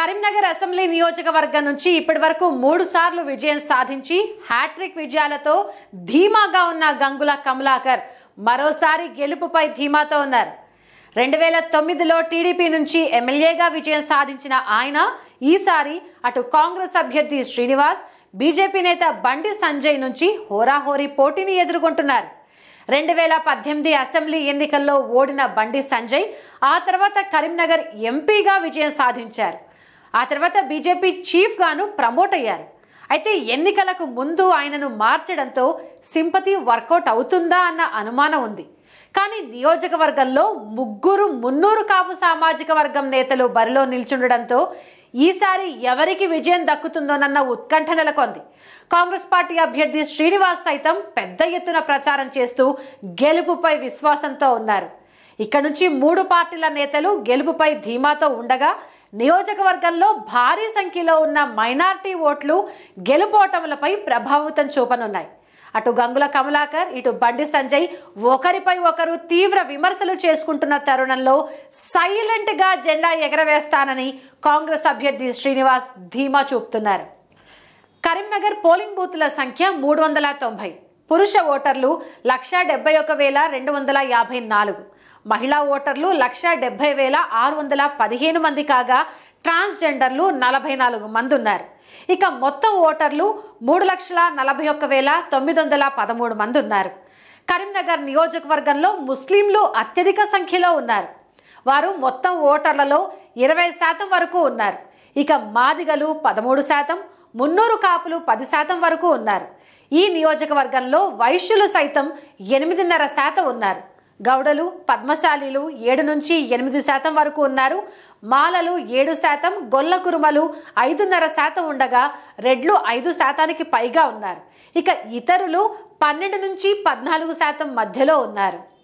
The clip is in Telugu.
కరీంనగర్ అసెంబ్లీ నియోజకవర్గం నుంచి ఇప్పటివరకు 3 సార్లు విజయం సాధించి హ్యాట్రిక్ విజయాలతో ధీమాగా ఉన్న గంగుల కమలాకర్ మరోసారి గెలుపుపై ధీమాతో ఉన్నారు. 2009లో టీడీపీ నుంచి ఎమ్మెల్యేగా విజయం సాధించిన ఆయన ఈసారి అటు కాంగ్రెస్ అభ్యర్థి శ్రీనివాస్, బీజేపీ నేత బండి సంజయ్ నుంచి హోరాహోరీ పోటీని ఎదుర్కొంటున్నారు. 2018 అసెంబ్లీ ఎన్నికల్లో ఓడిన బండి సంజయ్ ఆ తర్వాత కరీంనగర్ ఎంపీగా విజయం సాధించారు. ఆ తర్వాత బీజేపీ చీఫ్ గాను ప్రమోట్ అయ్యారు. అయితే ఎన్నికలకు ముందు ఆయనను మార్చడంతో సింపతి వర్కౌట్ అవుతుందా అన్న అనుమానం ఉంది. కానీ నియోజకవర్గంలో మున్నూరు కాపు సామాజిక వర్గం నేతలు బరిలో నిల్చుండడంతో ఈసారి ఎవరికి విజయం దక్కుతుందోనన్న ఉత్కంఠ నెలకొంది. కాంగ్రెస్ పార్టీ అభ్యర్థి శ్రీనివాస్ సైతం పెద్ద ఎత్తున ప్రచారం చేస్తూ గెలుపుపై విశ్వాసంతో ఉన్నారు. ఇక్కడ నుంచి 3 పార్టీల నేతలు గెలుపుపై ధీమాతో ఉండగా నియోజకవర్గంలో భారీ సంఖ్యలో ఉన్న మైనారిటీ ఓట్లు గెలుపోటములపై ప్రభావితం చూపనున్నాయి. అటు గంగుల కమలాకర్, ఇటు బండి సంజయ్ ఒకరిపై ఒకరు తీవ్ర విమర్శలు చేసుకుంటున్న తరుణంలో సైలెంట్ గా జెండా ఎగరవేస్తానని కాంగ్రెస్ అభ్యర్థి శ్రీనివాస్ ధీమా చూపుతున్నారు. కరీంనగర్ పోలింగ్ బూత్ల సంఖ్య 390, పురుష ఓటర్లు 171,254, మహిళా ఓటర్లు 170,615 మంది కాగా ట్రాన్స్జెండర్లు 44 మంది ఉన్నారు. ఇక మొత్తం ఓటర్లు 3,41,913 మంది ఉన్నారు. కరీంనగర్ నియోజకవర్గంలో ముస్లింలు అత్యధిక సంఖ్యలో ఉన్నారు. వారు మొత్తం ఓటర్లలో 20% వరకు ఉన్నారు. ఇక మాదిగలు 13%, మున్నూరు కాపులు 10% వరకు ఉన్నారు. ఈ నియోజకవర్గంలో వైశ్యులు సైతం 8.5% ఉన్నారు. గౌడలు, పద్మశాలీలు 7 నుంచి 8% వరకు ఉన్నారు. మాలలు 7%, గొల్ల కురుమలు 5.5% ఉండగా రెడ్లు 5%కి పైగా ఉన్నారు. ఇక ఇతరులు 12 నుంచి 14% మధ్యలో ఉన్నారు.